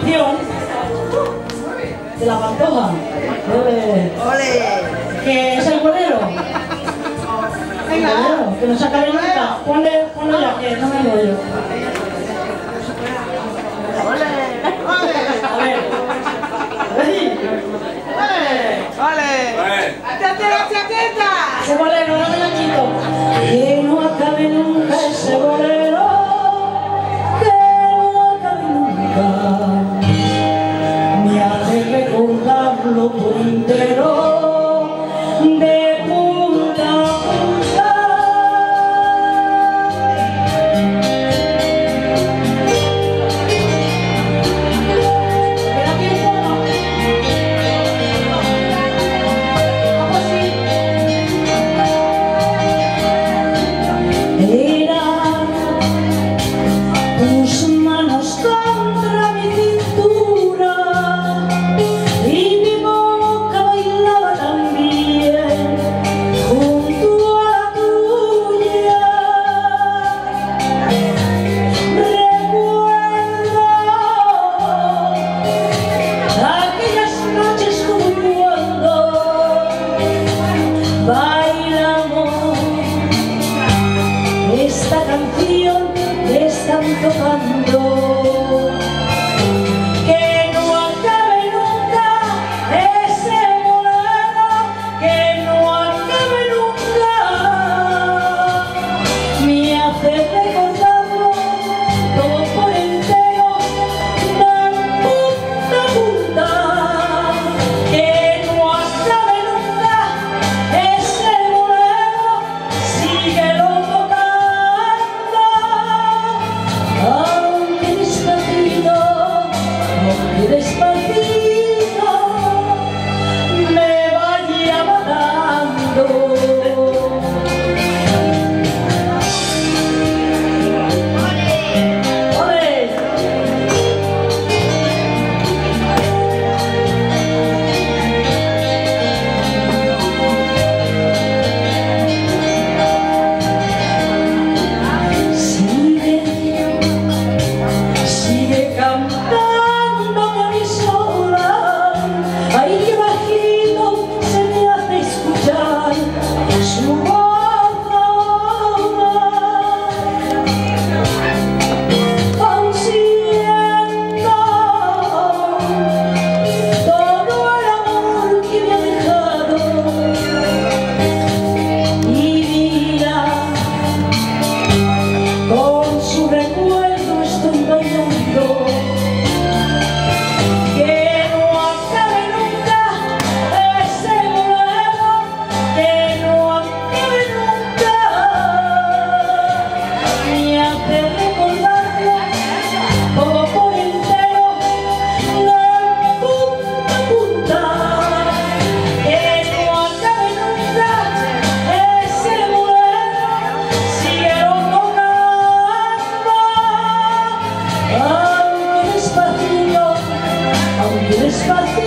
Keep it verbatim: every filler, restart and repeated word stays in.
canción de la Pantoja. Ole. ¡Ole! Que es el bolero. Venga. El bolero, que no se acabe nunca. Ponle, ponle ya, que no me enrollo. ¡Ole! ¡Ole! A ver. Ready. ¡Ole! ¡Atente la chaqueta! Ese bolero, no me lo quito. Que no acabe nunca ese bolero. Que no acabe nunca. Me hace recordarlo por entero. De punta a punta. ¿Queda tiempo o no? ¿Cómo sí? Eran tus manos contra mi cintura y mi boca bailaba también junto a la tuya. Recuerdo aquellas noches como cuando bailamos esta canción que están tocando. Que no acabe nunca ese bolero, que no acabe nunca. Me hace recordarlo todo por entero, de punta a punta. Que no acabe nunca ese bolero, síguelo tocando. Aunque despacito, aunque despacito, me vaya matando. ¡Ole! Sigue, sigue cantándome a mi sola, ahí que bajito se me hace escuchar su voz ahora. Aún siento todo el amor que me ha dejado y mira, con su recuerdo estoy bailando. Que no acabe nunca ese bolero, que no acabe nunca. Me hace recordarlo todo por entero, de punta a punta. Que no acabe nunca ese bolero, síguelo tocando. Aunque despacito, aunque despacito.